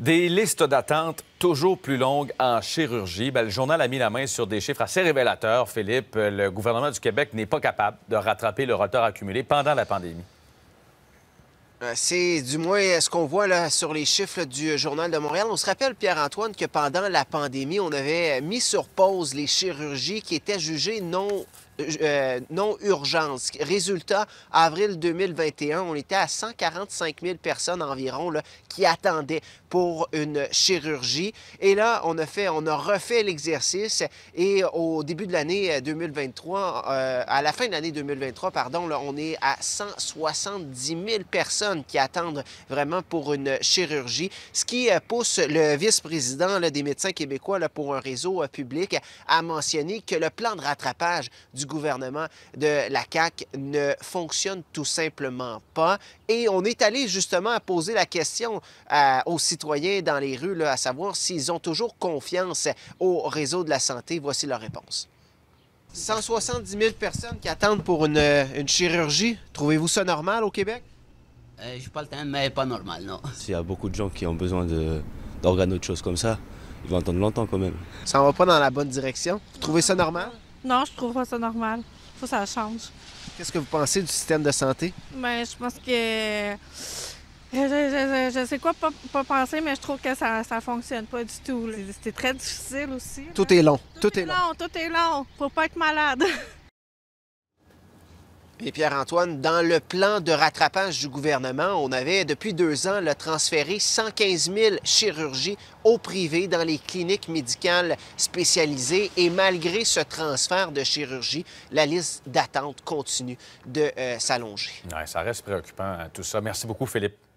Des listes d'attente toujours plus longues en chirurgie. Bien, le journal a mis la main sur des chiffres assez révélateurs, Philippe. Le gouvernement du Québec n'est pas capable de rattraper le retard accumulé pendant la pandémie. C'est du moins ce qu'on voit là, sur les chiffres du Journal de Montréal. On se rappelle, Pierre-Antoine, que pendant la pandémie, on avait mis sur pause les chirurgies qui étaient jugées non urgences. Résultat, avril 2021, on était à 145 000 personnes environ là, qui attendaient pour une chirurgie. Et là, on a refait l'exercice et au début de l'année 2023, à la fin de l'année 2023, pardon, là, on est à 170 000 personnes qui attendent vraiment pour une chirurgie, ce qui pousse le vice-président des médecins québécois là, pour un réseau public à mentionner que le plan de rattrapage du gouvernement de la CAQ ne fonctionne tout simplement pas. Et on est allé justement poser la question aux citoyens dans les rues, là, à savoir s'ils ont toujours confiance au réseau de la santé. Voici leur réponse. 170 000 personnes qui attendent pour une chirurgie. Trouvez-vous ça normal au Québec? Je pas le temps, mais pas normal, non. S'il y a beaucoup de gens qui ont besoin d'organes ou de choses comme ça, ils vont attendre longtemps quand même. Ça ne va pas dans la bonne direction. Vous trouvez ça normal? Non, je trouve pas ça normal. Faut que ça change. Qu'est-ce que vous pensez du système de santé? Ben, je pense que... Je sais quoi pas penser, mais je trouve que ça fonctionne pas du tout. C'est très difficile aussi. Tout est long. Tout est long. Tout est long. Faut pas être malade. Et Pierre-Antoine, dans le plan de rattrapage du gouvernement, on avait depuis 2 ans transféré 115 000 chirurgies au privé dans les cliniques médicales spécialisées. Et malgré ce transfert de chirurgie, la liste d'attente continue de s'allonger. Ouais, ça reste préoccupant, tout ça. Merci beaucoup, Philippe.